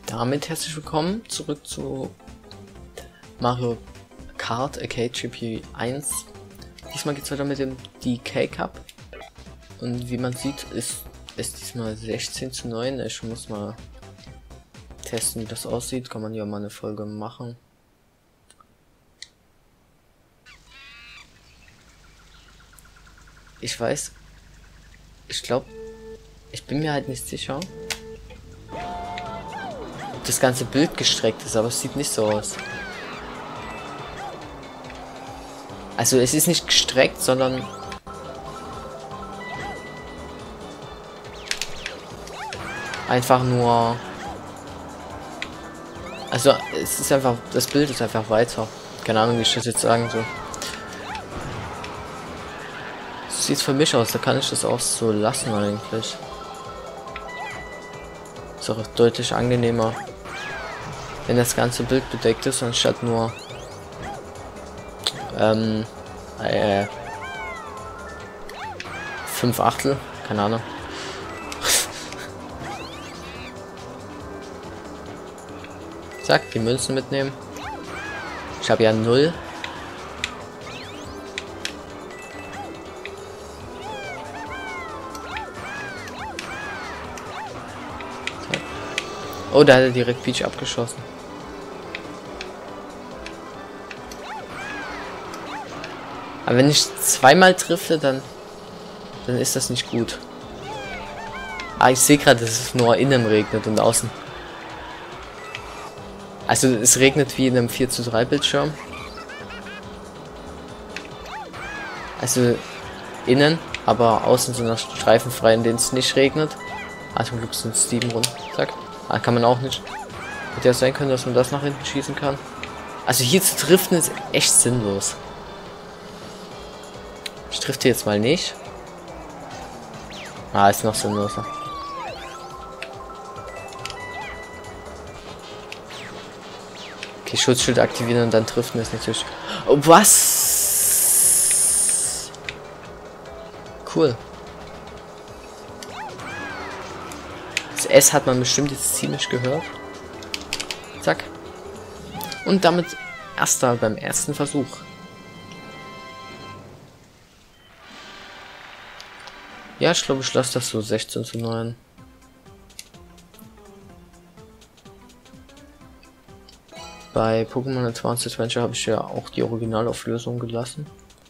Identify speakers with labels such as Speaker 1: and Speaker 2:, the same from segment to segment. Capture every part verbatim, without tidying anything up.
Speaker 1: damit herzlich willkommen zurück zu Mario Kart Arcade G P eins. Diesmal geht es weiter mit dem D K Cup. Und wie man sieht, ist es diesmal sechzehn zu neun. Ich muss mal testen, wie das aussieht. Kann man ja mal eine Folge machen. Ich weiß, ich glaube, ich bin mir halt nicht sicher, ob das ganze Bild gestreckt ist, aber es sieht nicht so aus. Also es ist nicht gestreckt, sondern einfach nur, also es ist einfach, das Bild ist einfach weiter. Keine Ahnung, wie ich das jetzt sagen soll. Sieht für mich aus, da kann ich das auch so lassen eigentlich. Ist auch deutlich angenehmer, wenn das ganze Bild bedeckt ist, anstatt nur ähm, äh, fünf Achtel, keine Ahnung. Zack, die Münzen mitnehmen. Ich habe ja null. Oh, da hat er direkt Peach abgeschossen. Aber wenn ich zweimal treffe, dann dann ist das nicht gut. Ah, ich sehe gerade, dass es nur innen regnet und außen. Also es regnet wie in einem vier zu drei Bildschirm. Also innen, aber außen sind noch Streifen frei, in denen es nicht regnet. Ah, zum Glück sind es sieben Runden. Zack. Ah, kann man auch nicht. Hätte ja sein können, dass man das nach hinten schießen kann. Also hier zu driften ist echt sinnlos. Ich drifte jetzt mal nicht. Ah, ist noch sinnloser. Okay, Schutzschild aktivieren und dann driften ist natürlich... Oh, was? Cool. Das S hat man bestimmt jetzt ziemlich gehört. Zack. Und damit erster beim ersten Versuch. Ja, ich glaube, ich lasse das so sechzehn zu neun. Bei Pokémon Advanced Adventure habe ich ja auch die Originalauflösung gelassen.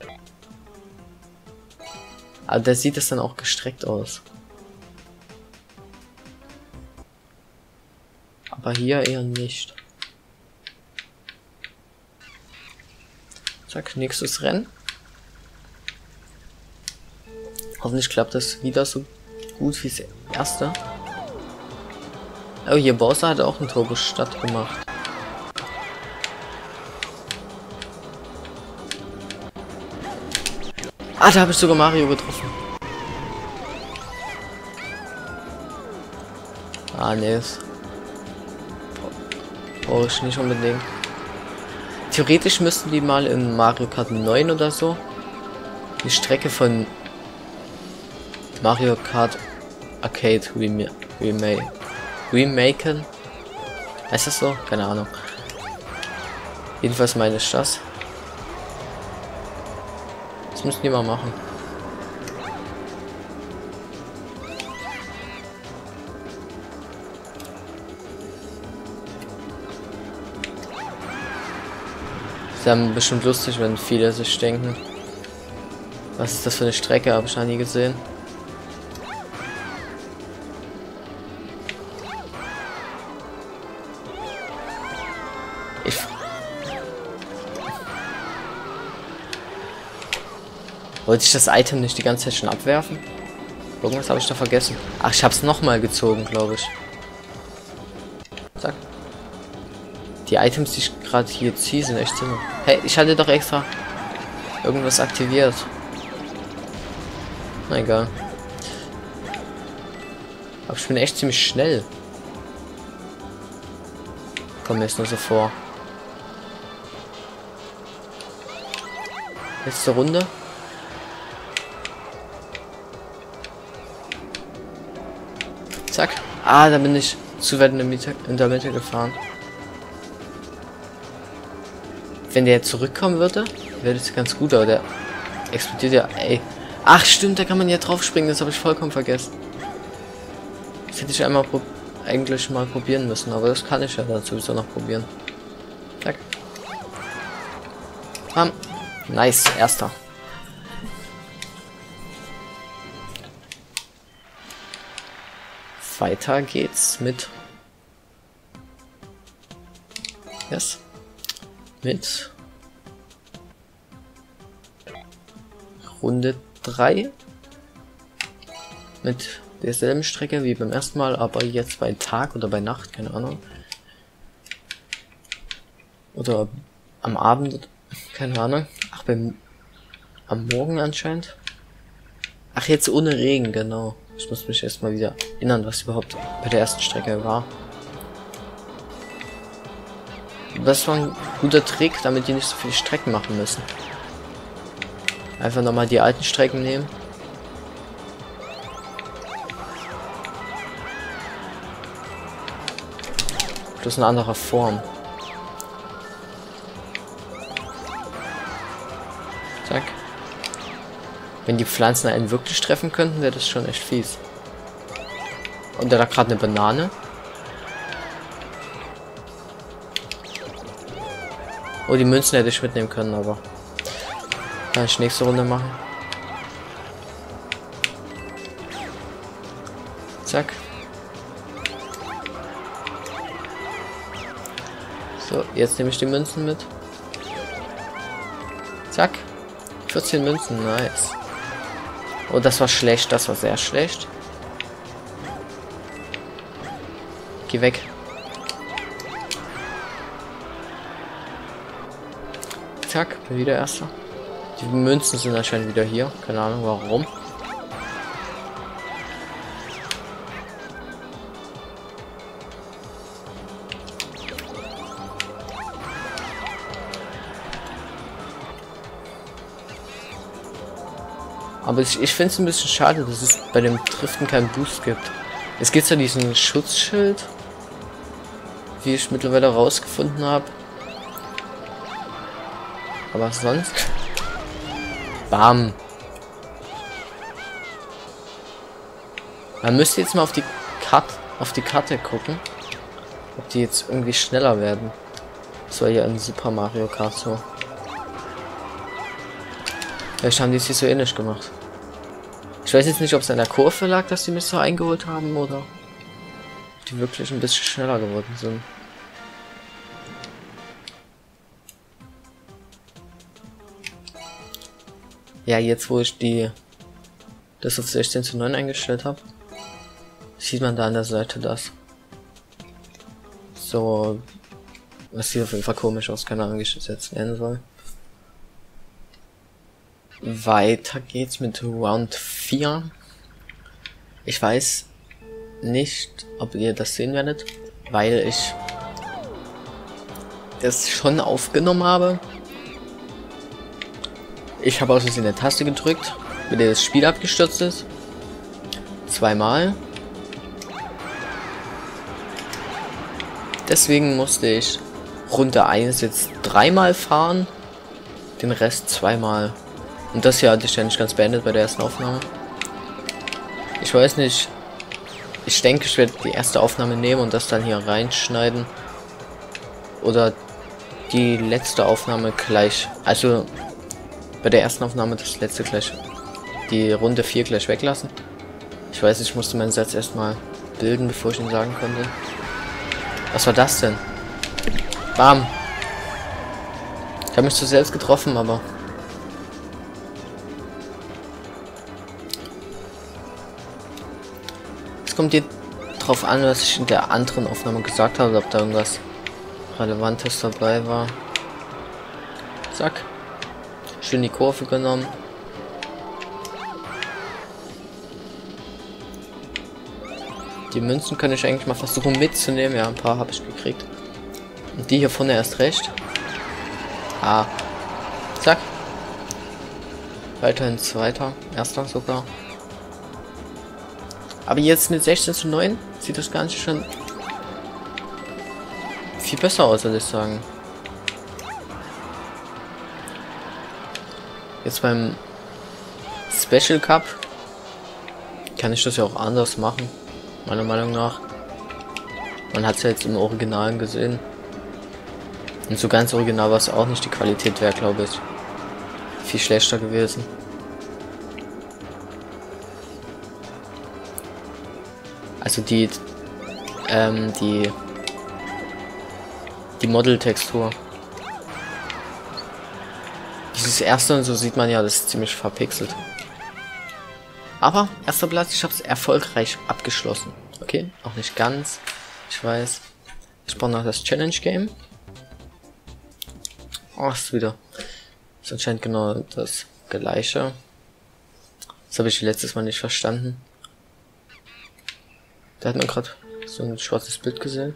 Speaker 1: Aber da sieht es dann auch gestreckt aus. Aber hier eher nicht. Zack, nächstes Rennen. Hoffentlich klappt das wieder so gut wie das erste. Oh, hier Bowser hat auch ein Turbo Stadt gemacht. Ah, da habe ich sogar Mario getroffen. Ah, nee, ist brauche ich nicht unbedingt. Theoretisch müssten die mal in Mario Kart neun oder so die Strecke von Mario Kart Arcade rem remake remaken. Heißt das so? Keine Ahnung. Jedenfalls meine ich das. Das müssen die mal machen. Ist dann bestimmt lustig, wenn viele sich denken, was ist das für eine Strecke, habe ich noch nie gesehen. Ich wollte ich das Item nicht die ganze Zeit schon abwerfen? Irgendwas habe ich da vergessen. Ach, ich habe es nochmal gezogen, glaube ich. Zack. Die Items, die ich gerade hier ziehe, sind echt sinnlos. Hey, ich hatte doch extra irgendwas aktiviert. Na egal. Aber ich bin echt ziemlich schnell. Kommt mir jetzt nur so vor. Letzte Runde. Zack. Ah, da bin ich. zu weit in der Mitte, in der Mitte gefahren. Wenn der jetzt zurückkommen würde, wäre das ganz gut, aber der explodiert ja, ey. Ach stimmt, da kann man ja drauf springen, das habe ich vollkommen vergessen. Das hätte ich einmal eigentlich mal probieren müssen, aber das kann ich ja dann sowieso noch probieren. Zack. Bam. Nice, erster. Weiter geht's mit yes. mit Runde drei mit derselben Strecke wie beim ersten Mal, aber jetzt bei Tag oder bei Nacht, keine Ahnung. Oder am Abend, keine Ahnung. Ach, beim am Morgen anscheinend. Ach, jetzt ohne Regen, genau. Ich muss mich erstmal wieder erinnern, was überhaupt bei der ersten Strecke war. Das war ein guter Trick, damit die nicht so viele Strecken machen müssen. Einfach nochmal die alten Strecken nehmen. Plus eine andere Form. Zack. Wenn die Pflanzen einen wirklich treffen könnten, wäre das schon echt fies. Und da gerade eine Banane. Oh, die Münzen hätte ich mitnehmen können, aber kann ich nächste Runde machen. Zack. So, jetzt nehme ich die Münzen mit. Zack. vierzehn Münzen, nice. Oh, das war schlecht, das war sehr schlecht. Geh weg. Zack, bin wieder Erster. Die Münzen sind anscheinend wieder hier. Keine Ahnung warum. Aber ich, ich finde es ein bisschen schade, dass es bei dem Driften keinen Boost gibt. Es gibt ja diesen Schutzschild, wie ich mittlerweile rausgefunden habe. Aber sonst... Bam. Man müsste jetzt mal auf die Karte, auf die Karte gucken, ob die jetzt irgendwie schneller werden. Das war ja in Super Mario Kart so. Vielleicht haben die es hier so ähnlich gemacht. Ich weiß jetzt nicht, ob es an der Kurve lag, dass die mich so eingeholt haben, oder ob die wirklich ein bisschen schneller geworden sind. Ja, jetzt wo ich die das auf sechzehn zu neun eingestellt habe, sieht man da an der Seite das. So, das sieht auf jeden Fall komisch aus, keine Ahnung, wie ich das jetzt nennen soll. Weiter geht's mit Round vier. Ich weiß nicht, ob ihr das sehen werdet, weil ich das schon aufgenommen habe. Ich habe aus Versehen eine Taste gedrückt, mit der das Spiel abgestürzt ist. Zweimal. Deswegen musste ich Runde eins jetzt dreimal fahren, den Rest zweimal. Und das hier hatte ich ja nicht ganz beendet bei der ersten Aufnahme. Ich weiß nicht. Ich denke, ich werde die erste Aufnahme nehmen und das dann hier reinschneiden. Oder die letzte Aufnahme gleich. Also bei der ersten Aufnahme das letzte gleich. Die Runde vier gleich weglassen. Ich weiß, ich musste meinen Satz erstmal bilden, bevor ich ihn sagen konnte. Was war das denn? Bam! Ich habe mich zu selbst getroffen, aber... Es kommt dir drauf an, was ich in der anderen Aufnahme gesagt habe, ob da irgendwas Relevantes dabei war. Zack. Schön die Kurve genommen. Die Münzen kann ich eigentlich mal versuchen mitzunehmen. Ja, ein paar habe ich gekriegt. Und die hier vorne erst recht. Ah. Zack. Weiterhin zweiter. Erster sogar. Aber jetzt mit sechzehn zu neun sieht das Ganze schon viel besser aus, soll ich sagen. Jetzt beim Special Cup kann ich das ja auch anders machen, meiner Meinung nach. Man hat es ja jetzt im Original gesehen. Und so ganz original war es auch nicht. Die Qualität wäre, glaube ich, viel schlechter gewesen. Also die, ähm, die, die Model-Textur. Dieses erste und so sieht man ja, das ist ziemlich verpixelt. Aber, erster Platz, ich habe es erfolgreich abgeschlossen. Okay, auch nicht ganz. Ich weiß. Ich brauche noch das Challenge Game. Oh, ist wieder. Ist anscheinend genau das gleiche. Das habe ich letztes Mal nicht verstanden. Da hat man gerade so ein schwarzes Bild gesehen.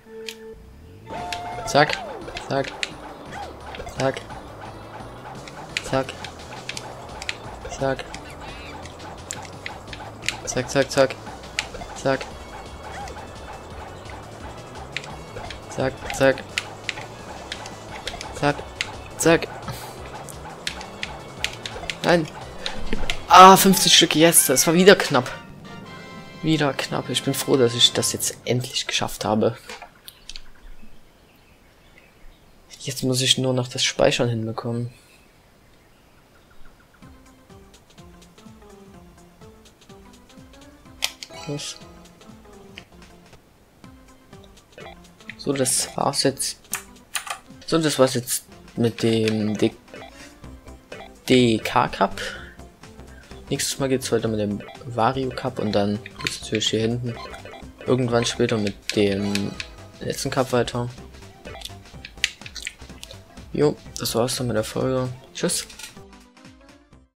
Speaker 1: Zack, zack, zack, zack, zack, zack, zack, zack, zack, zack, zack, zack, zack. Nein. Ah, fünfzig Stück, yes, das war wieder knapp. Wieder knapp. Ich bin froh, dass ich das jetzt endlich geschafft habe. Jetzt muss ich nur noch das Speichern hinbekommen. Was? So, das war's jetzt. So, das war's jetzt mit dem D K Cup. Nächstes Mal geht's weiter mit dem Wario Cup und dann geht's natürlich hier hinten irgendwann später mit dem letzten Cup weiter. Jo, das war's dann mit der Folge. Tschüss.